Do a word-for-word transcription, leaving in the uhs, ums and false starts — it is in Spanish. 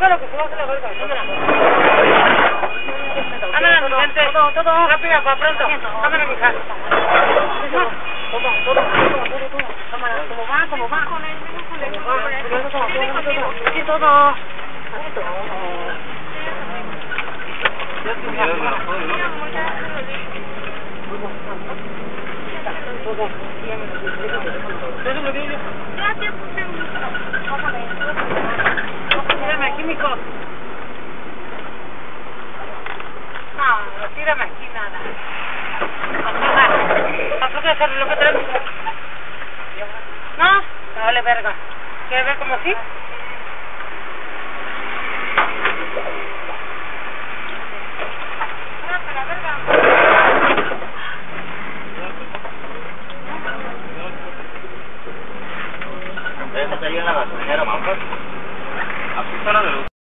lo que se va a hacer la verga. Cámara, mi gente. Todo, todo. Rápida, para pronto. Cámara, mi hija. Todo, todo, todo, todo. Cámara, ¿cómo va? ¿Cómo va? Sí, todo. Tírame aquí, mijo. No, tírame aquí nada. Tampoco hacer lo que tenemos. No, me vale verga. ¿Quieres ver como sí? Está ahí en la gasolinera, mamá. Aquí está la de